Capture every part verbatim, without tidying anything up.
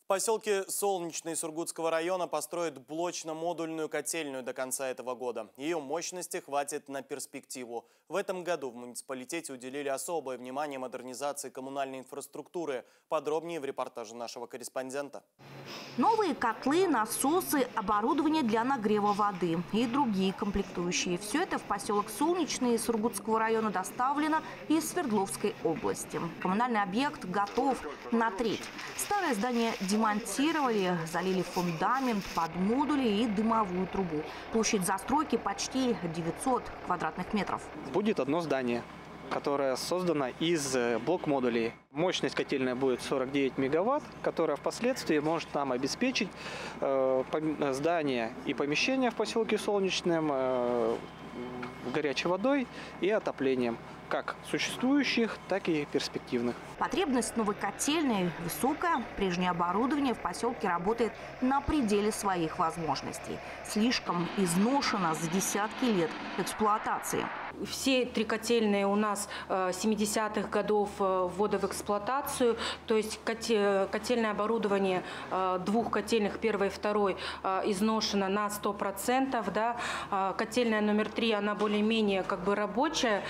поселке Солнечный Сургутского района построят блочно-модульную котельную до конца этого года. Ее мощности хватит на перспективу. В этом году в муниципалитете уделили особое внимание модернизации коммунальной инфраструктуры. Подробнее в репортаже нашего корреспондента. Новые котлы, насосы, оборудование для нагрева воды и другие комплектующие. Все это в поселок Солнечный Сургутского района доставлено из Свердловской области. Коммунальный объект готов на треть. Старое здание демонтировали, залили фундамент под модули и дымовую трубу. Площадь застройки почти девятьсот квадратных метров. Будет одно здание, которая создана из блок-модулей. Мощность котельная будет сорок девять мегаватт, которая впоследствии может нам обеспечить э, здание и помещение в поселке Солнечном э, горячей водой и отоплением, как существующих, так и перспективных. Потребность новой котельной высокая. Прежнее оборудование в поселке работает на пределе своих возможностей. Слишком изношено за десятки лет эксплуатации. Все три котельные у нас семидесятых годов ввода в эксплуатацию. То есть котельное оборудование двух котельных, первой и второй, изношено на сто процентов. Да. Котельная номер три, она более-менее как бы рабочая.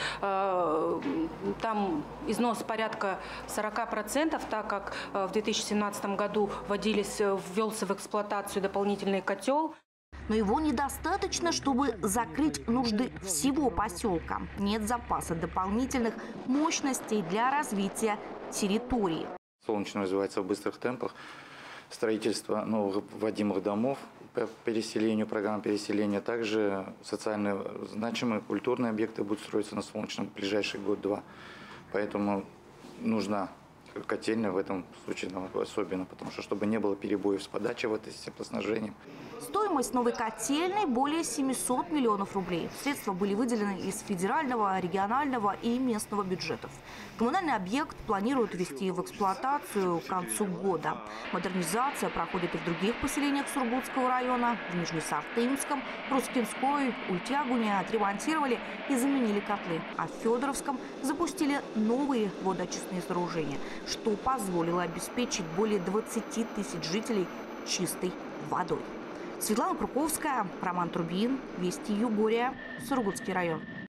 Там износ порядка сорока процентов, так как в две тысячи семнадцатом году вводились, ввелся в эксплуатацию дополнительный котел. Но его недостаточно, чтобы закрыть нужды всего поселка. Нет запаса дополнительных мощностей для развития территории. Солнечный развивается в быстрых темпах. Строительство новых вводимых домов по переселению, программа переселения. Также социально значимые культурные объекты будут строиться на Солнечном в ближайший год-два. Поэтому нужна котельная в этом случае особенно, потому что чтобы не было перебоев с подачей в этой теплоснабжении. Стоимость новой котельной более семисот миллионов рублей. Средства были выделены из федерального, регионального и местного бюджетов. Коммунальный объект планируют ввести в эксплуатацию к концу года. Модернизация проходит и в других поселениях Сургутского района. В Нижнесартынском, Рускинской, Ультягуне отремонтировали и заменили котлы. А в Федоровском запустили новые водоочистные сооружения, что позволило обеспечить более двадцати тысяч жителей чистой водой. Светлана Круковская, Роман Трубин, Вести Югория, Сургутский район.